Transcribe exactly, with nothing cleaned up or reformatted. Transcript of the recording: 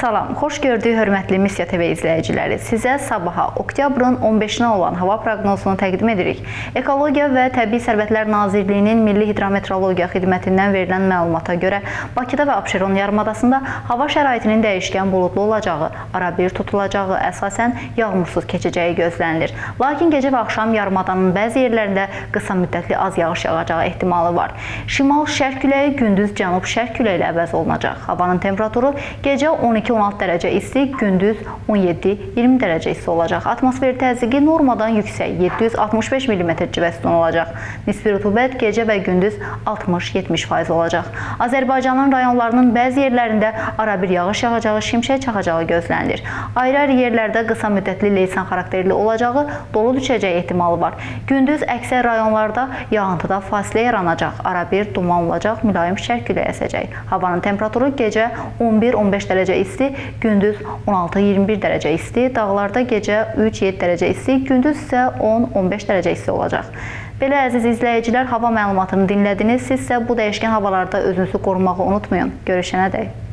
Salam, xoş gördük hörmətli Missiya T V izləyiciləri. Sizə sabaha oktyabrın on beşinə olan hava proqnozunu təqdim edirik. Ekologiya və Təbii Sərvətlər Nazirliyinin Milli Hidrometeorologiya Xidmətindən verilən məlumata görə Bakıda və Abşeron yarımadasında hava şəraitinin dəyişkən buludlu olacağı, arabir tutulacağı, əsasən yağmursuz keçəcəyi gözlənilir. Lakin gecə və axşam yarımadanın bəzi yerlərində qısa müddətli az yağış yağacağı ehtimalı var. Şimal-şərq küləyi gündüz cənub-şərq küləyi ilə əvəz olunacaq. Havanın temperaturu gecə on iki on altı dərəcə isti, gündüz on yeddi iyirmi dərəcə isti olacaq. Atmosfer təzyiqi normadan yüksək yeddi yüz altmış beş millimetr civə sütunu olacaq. Nisbi rütubət gecə və gündüz altmış yetmiş faiz olacaq. Azərbaycanın rayonlarının bəzi yerlərində arabir yağış yağacağı, şimşək çaxacağı gözlənilir. Ayrı-ayrı yerlərdə qısa müddətli leysan xarakterli olacağı, dolu düşəcəyi ehtimalı var. Gündüz əksər rayonlarda yağıntıda fasilə yaranacaq, arabir duman olacaq, mülayim şərq küləyi əsəcək. Havanın temperaturu gecə on bir on beş dərəcə isti, gündüz on altı iyirmi bir dərəcə isti, dağlarda gecə üç yeddi dərəcə isti, gündüz isə on on beş dərəcə isti olacaq. Belə əziz izləyicilər, hava məlumatını dinlədiniz. Siz isə bu dəyişkən havalarda özünüzü qorumağı unutmayın. Görüşənədək.